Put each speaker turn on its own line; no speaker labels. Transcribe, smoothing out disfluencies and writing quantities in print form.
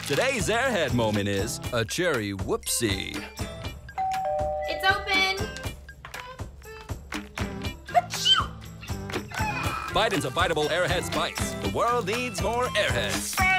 Today's Airhead moment is a cherry whoopsie.
It's open.
Bite into biteable Airheads bites. The world needs more Airheads.